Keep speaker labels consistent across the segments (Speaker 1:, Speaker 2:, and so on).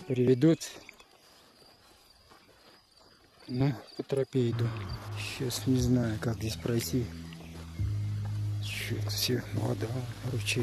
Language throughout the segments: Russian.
Speaker 1: приведут. Ну, по тропе иду. Сейчас не знаю, как здесь пройти. Чё-то все вода, ручей.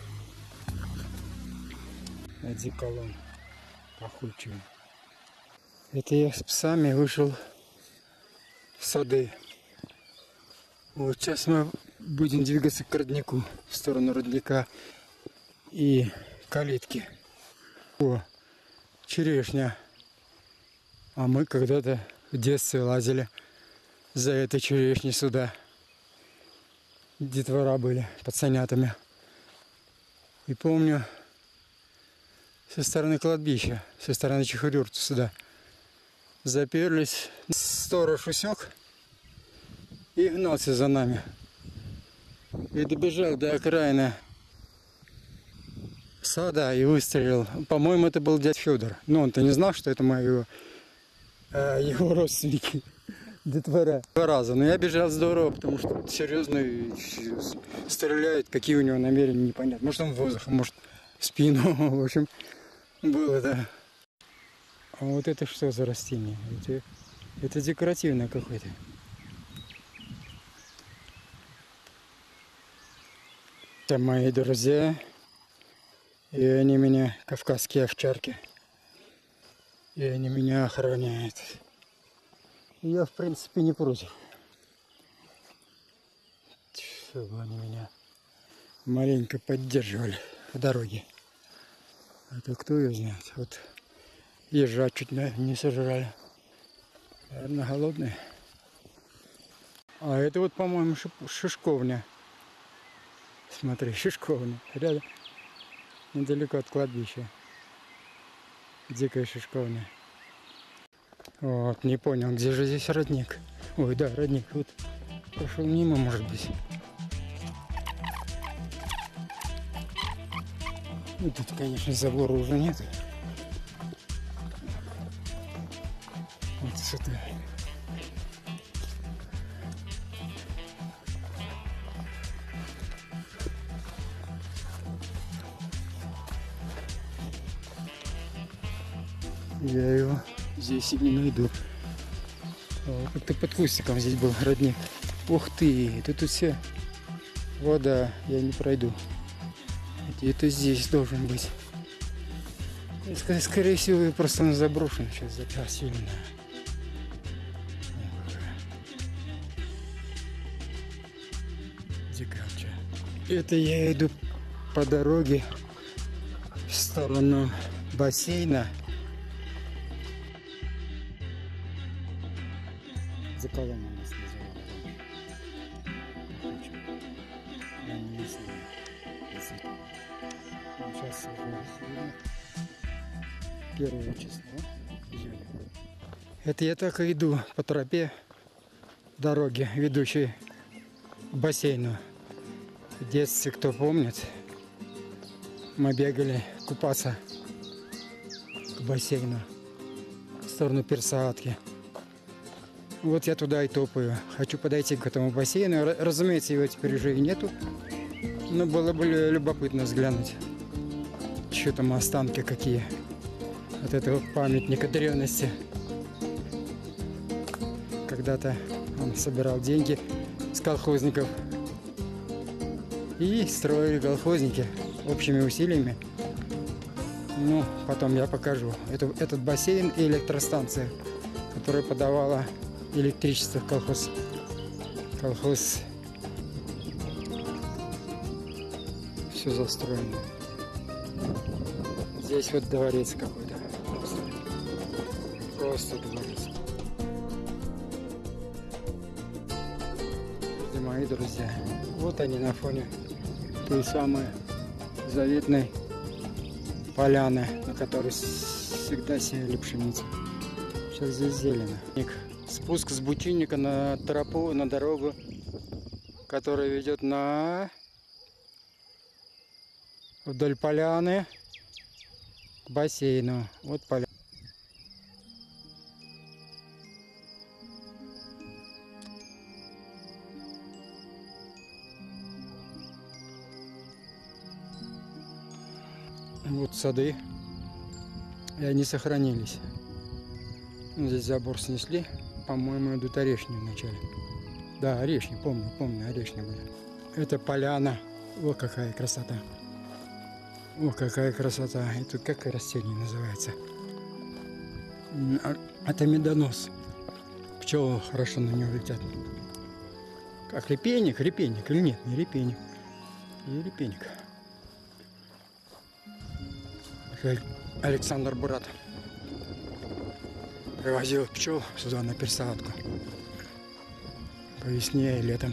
Speaker 1: Одеколон пахучий. Это я с псами вышел в сады. Вот сейчас мы будем двигаться к роднику, в сторону родника и калитки. О, черешня. А мы когда-то в детстве лазили за этой черешней сюда. Детвора были пацанятами. И помню, со стороны кладбища, со стороны Чехурюрта сюда заперлись. Сторож усек и гнался за нами. И добежал до окраины сада и выстрелил. По-моему, это был дядь Федор. Но он-то не знал, что это его родственники. Детвора. Два раза. Но я бежал здорово, потому что серьезно стреляет. Какие у него намерения, непонятно. Может, он в воздух, может, в спину. В общем, было, да. А вот это что за растение? Это декоративное какое-то. Это мои друзья. И они меня, кавказские овчарки. И они меня охраняют. Я, в принципе, не против. Чтобы они меня маленько поддерживали в дороге. А то кто ее знает. Вот ежа чуть не сожрали. Наверное, голодные. А это вот, по-моему, шишковня. Смотри, шишковня. Рядом. Недалеко от кладбища. Дикая шишковня. Вот, не понял, где же здесь родник? Ой, да, родник. Вот прошел мимо, может быть. Ну, тут, конечно, забора уже нет. Вот что-то. Я его здесь и не найду. Как-то под кустиком здесь был родник. Ух ты, тут все вода, я не пройду. Где-то здесь должен быть. Скорее всего, просто он заброшен сейчас, закрасили. Дикарча. Это я иду по дороге в сторону бассейна. За колонну нас называют. Сейчас уже 1 число июля. Это я так и иду по тропе дороги, ведущей к бассейну. В детстве, кто помнит, мы бегали купаться к бассейну в сторону Персаатки. Вот я туда и топаю. Хочу подойти к этому бассейну. Разумеется, его теперь уже и нету. Но было бы любопытно взглянуть, что там останки какие от этого памятника древности. Когда-то он собирал деньги с колхозников. И строили колхозники общими усилиями. Ну, потом я покажу. Этот бассейн и электростанция, которая подавала электричество в колхоз. Колхоз. Все застроено. Здесь вот дворец какой-то. Просто дворец. Это мои друзья. Вот они на фоне той самой заветной поляны, на которой всегда сеяли пшеницу. Сейчас здесь зелено. Спуск с Бутильника на тропу, на дорогу, которая ведет вдоль поляны к бассейну. Вот поляна. Вот сады. И они сохранились. Ну, здесь забор снесли. По-моему, идут орешни вначале. Да, орешни, помню, орешни были. Это поляна. О, какая красота. О, какая красота. И тут какое растение называется? Это медонос. Пчелы хорошо на него летят. Как репейник или нет, не репейник. И репейник. Александр Бурат привозил пчел сюда на пересадку. По весне и летом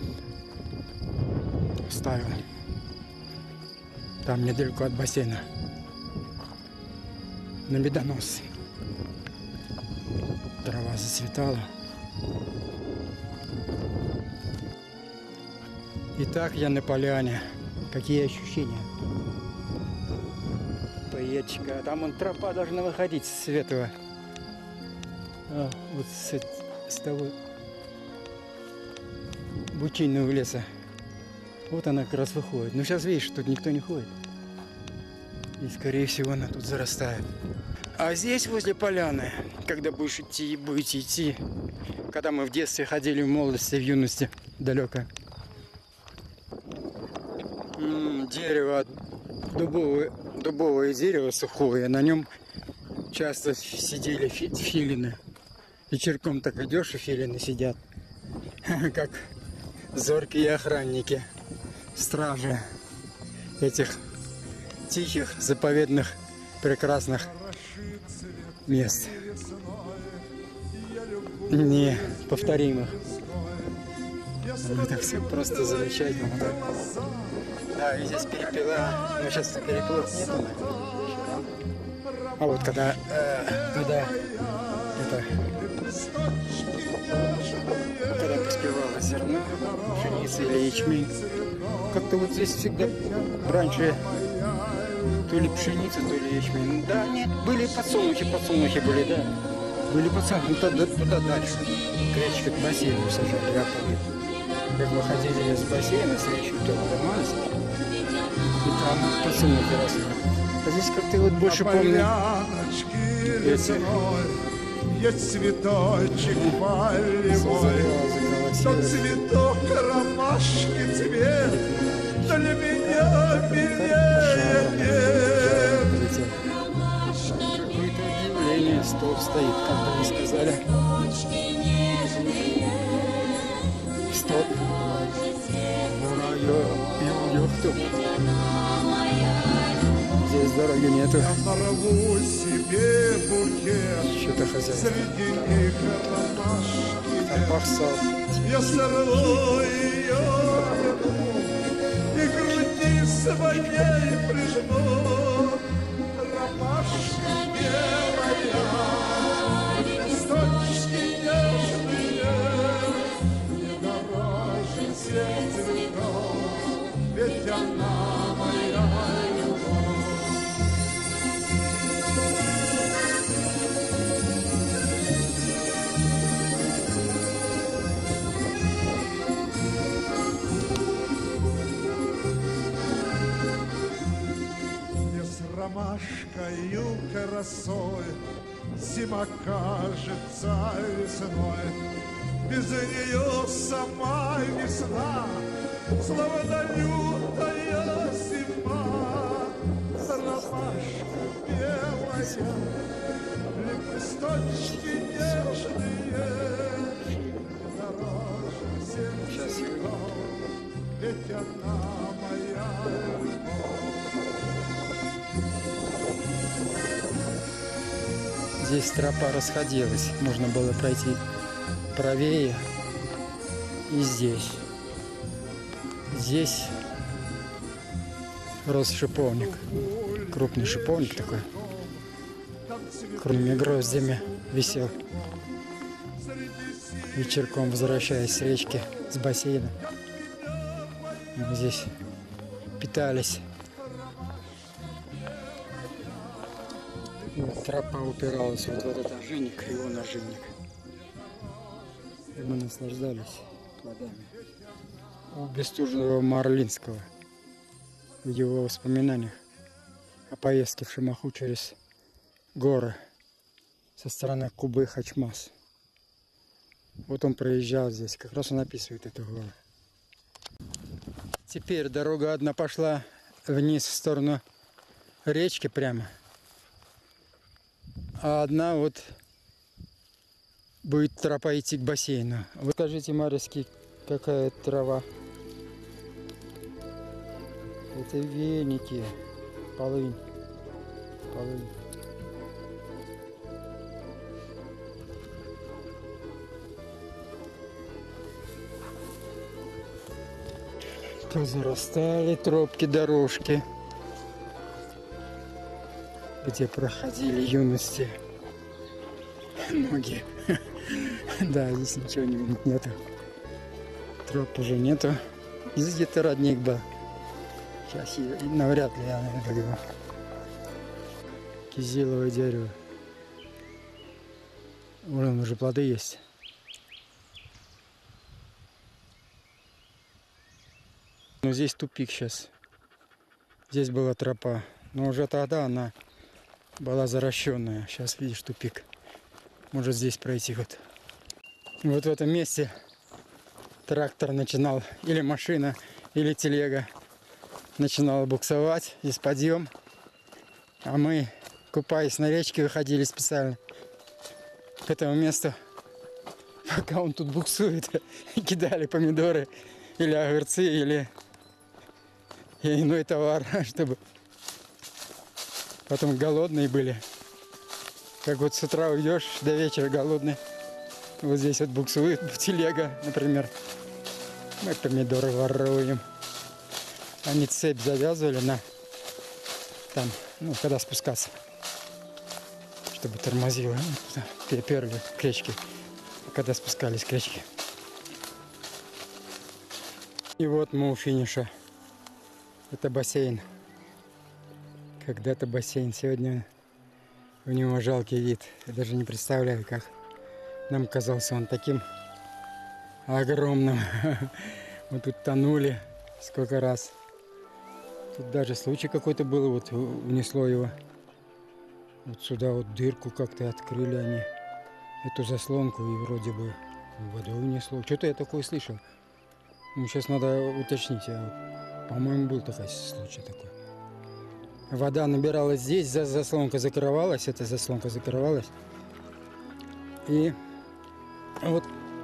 Speaker 1: ставил. Там недалеко от бассейна. На медонос. Трава зацветала. Итак, я на поляне. Какие ощущения? Поедчика. Там вон тропа должна выходить с этого. Вот с того бучинного леса. Вот она как раз выходит. Но сейчас видишь, тут никто не ходит. И скорее всего она тут зарастает. А здесь возле поляны, когда будете идти, когда мы в детстве ходили, в молодости, в юности, далеко. Дерево, дубовое дерево сухое, на нем часто сидели филины. Вечерком так идешь, и филины сидят, как зоркие охранники, стражи этих тихих, заповедных, прекрасных мест, неповторимых. Это все просто замечательно. Да, и здесь перепела. Ну, сейчас перепелов нету, наверное. А вот когда поспевало зерно, пшеница или ячмень, как-то вот здесь всегда раньше то ли пшеница, то ли ячмень. Да, нет, были подсолнухи были, да. Были подсолнухи, туда дальше. К речке, к бассейну сажали, я помню. Как мы ходили с бассейна, с речью, то поднимались, и там подсолнухи росли. А здесь как-то вот больше помню.
Speaker 2: Есть цветочек полевой, тот цветок ромашки цвет для меня милее.
Speaker 1: Какое-то удивление, стол стоит, как бы вы сказали. Стоп. Кто? Здесь дороги нету.
Speaker 2: Я нарву себе букет,
Speaker 1: Что-то хозяин.
Speaker 2: среди них ромашки.
Speaker 1: Обоссал.
Speaker 2: Я сорву ее и груди своей прижму. Ромашка белая, листочки нежные, не дороже всех цветов, ведь она моя любовь. Ромашкою красой зима кажется весной. Без нее сама весна, словно лютая зима. Ромашка белая, лепесточки нежные, дороже всех цветов, ведь она моя любовь.
Speaker 1: Здесь тропа расходилась, можно было пройти правее и здесь. Здесь рос шиповник, крупный шиповник такой, крупными гроздями висел. Вечерком, возвращаясь с речки, с бассейна, мы здесь питались. Тропа упиралась вот в этот ожинник, и он ожинник. И мы наслаждались плодами. У Бестужева Марлинского в его воспоминаниях о поездке в Шимаху через горы со стороны Кубы-Хачмаз. Вот он проезжал здесь, как раз он описывает эту гору. Теперь дорога одна пошла вниз в сторону речки прямо, а одна вот будет тропа идти к бассейну. Вы скажите, Марьевский, какая трава? Это веники, полынь. То зарастали тропки, дорожки, где проходили юности многие. Да, здесь ничего нету. Троп уже нету. Здесь где-то родник был. Сейчас навряд ли я найду его. Кизиловое дерево. Вон уже плоды есть. Но здесь тупик сейчас. Здесь была тропа. Но уже тогда она была заращенная. Сейчас видишь тупик. Может здесь пройти вот. Вот в этом месте трактор начинал, или машина, или телега начинала буксовать. Здесь подъем. А мы, купаясь на речке, выходили специально к этому месту, пока он тут буксует, и кидали помидоры или огурцы, или иной товар, чтобы потом голодные были. Как вот с утра уйдешь, до вечера голодный. Вот здесь вот буксует телега, например. Мы помидоры воруем. Они цепь завязывали на там, ну, когда спускаться, чтобы тормозило. Переперли к речке, когда спускались к речке. И вот мы у финиша. Это бассейн. Когда-то бассейн. Сегодня у него жалкий вид. Я даже не представляю, как нам казался он таким огромным. Мы тут тонули сколько раз. Тут даже случай какой-то был, вот унесло его. Вот сюда вот дырку как-то открыли они. Эту заслонку, и вроде бы водой унесло. Что-то я такое слышал. Ну, сейчас надо уточнить. По-моему, был такой случай такой. Вода набиралась здесь, заслонка закрывалась, эта заслонка закрывалась. И вот,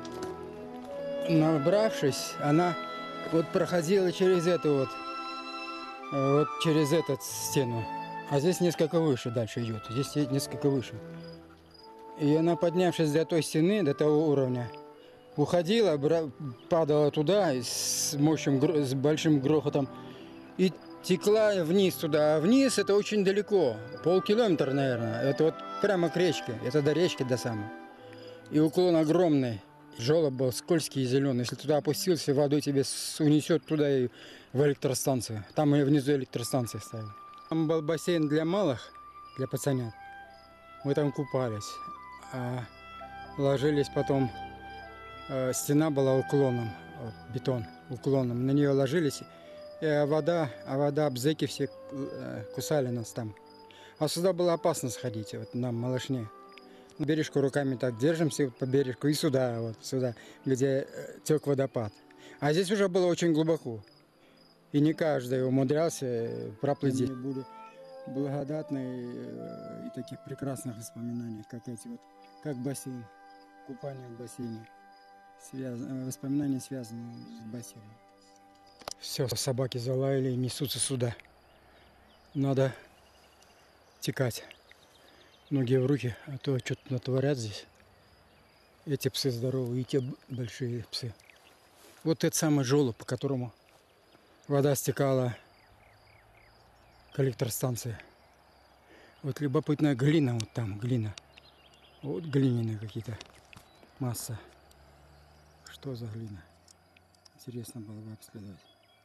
Speaker 1: набравшись, она вот проходила через эту вот через эту стену. А здесь несколько выше дальше идет. Здесь несколько выше. И она, поднявшись до той стены, до того уровня, уходила, падала туда с мощным, с большим грохотом и текла вниз туда. А вниз это очень далеко, полкилометра, наверное. Это вот прямо к речке, это до речки до самой. И уклон огромный, желоб был скользкий и зеленый. Если туда опустился, водой тебе унесет туда и в электростанцию. Там и внизу электростанция ставили. Там был бассейн для малых, для пацанят. Мы там купались. А ложились потом, стена была уклоном, бетон уклоном. На нее ложились, а вода, бзеки все кусали нас там. А сюда было опасно сходить, вот нам, малышне. На бережку руками так держимся, вот по бережку, и сюда, вот сюда, где тек водопад. А здесь уже было очень глубоко. И не каждый умудрялся проплыть. Они были благодатные и таких прекрасных воспоминаний, как эти вот, как бассейн, купание в бассейне. Воспоминания связаны с бассейном. Все, собаки залаяли и несутся сюда. Надо текать. Ноги в руки, а то что-то натворят здесь. Эти псы здоровые, и те большие псы. Вот этот самый желоб, по которому вода стекала к электростанции. Вот любопытная глина, вот там глина. Вот глиняные какие-то масса. Что за глина? Интересно было бы обследовать.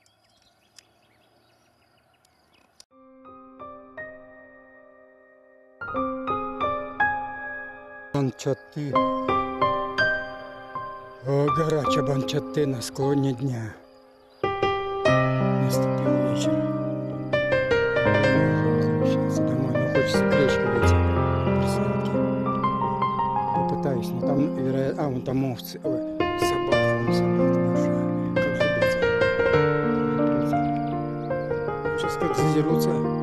Speaker 1: Чабанчатты. О, гора Чабанчатты на склоне дня. Наступил вечер. Возвращаться домой, но хочется к речке выйти. Вероятно, вон там овцы. Ой, собака, вон собака большая. Как же быть? Сейчас как задерутся.